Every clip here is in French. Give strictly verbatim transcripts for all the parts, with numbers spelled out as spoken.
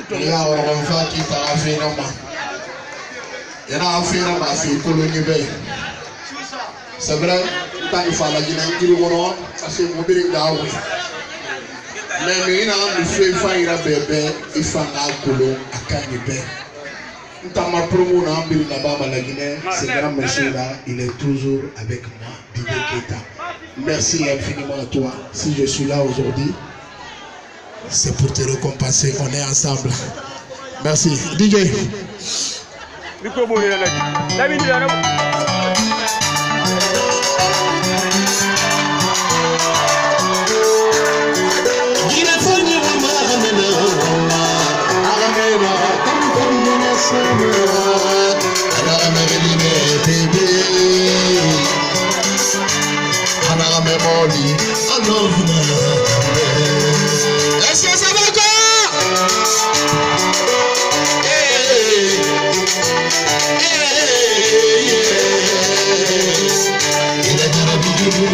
Il y a un enfant qui t'a fait un main. Il y a un fait un main, c'est colonie B. C'est vrai, quand il faut la Guinée, il y a ça c'est mobile d'Aoui. Mais il y a un fait faire un bébé, il faut un colon à Canibé. Dans ma promo, la Guinée, ce grand monsieur-là, il est toujours avec moi, Didier Keita. Merci infiniment à toi. Si je suis là aujourd'hui, c'est pour te récompenser. On est ensemble. Merci. D J. I love you. Est-ce que ça va encore? Hey, hey, yeah. Il est dans la vie du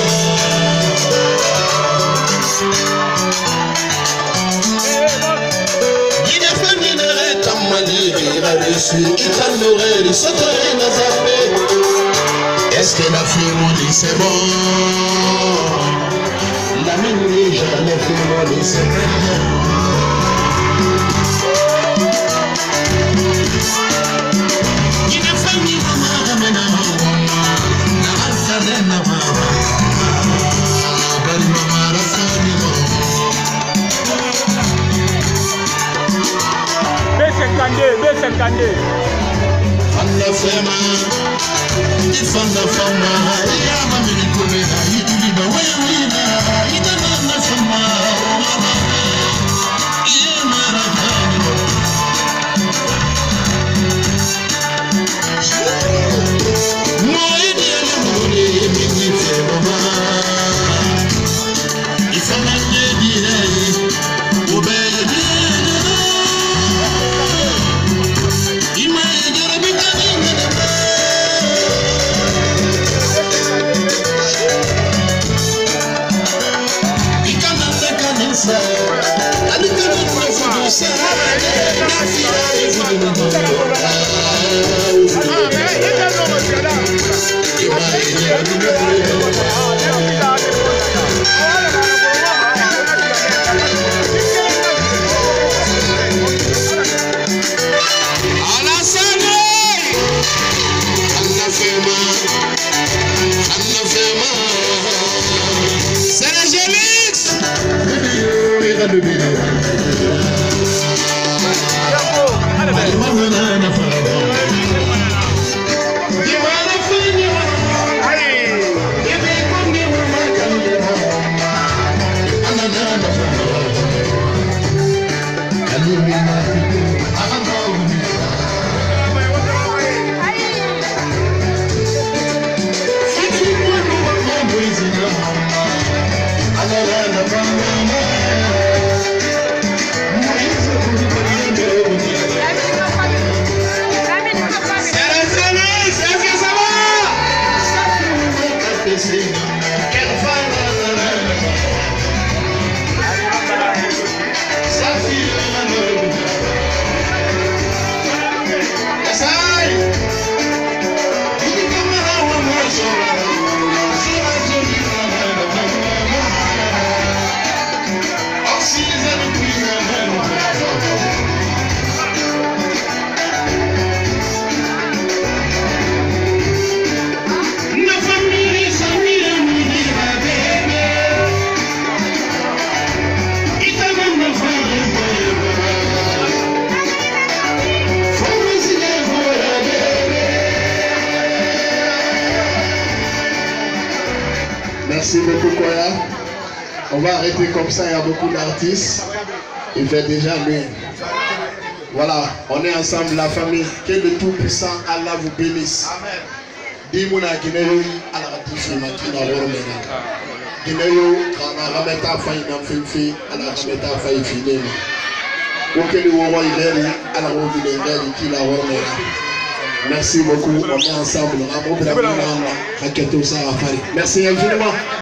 il est famille de Tamani, il a reçu, il a l'oreille, il s'est zappé. Est-ce que la fille c'est bon? La mine jamais fait c'est bon. Il a famille Ifanda fama, ya mami nikomena, yidiba wewina, idana fama, ye marakani. Moi ni amuri mimi fema, ifana yedi ubedi. Merci beaucoup, Koya. On va arrêter comme ça, il y a beaucoup d'artistes. Il fait déjà lui. Voilà, on est ensemble, la famille. Que le Tout-Puissant, Allah vous bénisse. Dis-moi, Guinéo, Allah ratifié, Makina, Romena. Guinéo, quand on a remis ta faille dans le film, Allah remet ta faille finie. Auquel le roi il est, Allah remet les gars qui la Romena. Merci beaucoup, on est ensemble. Merci infiniment.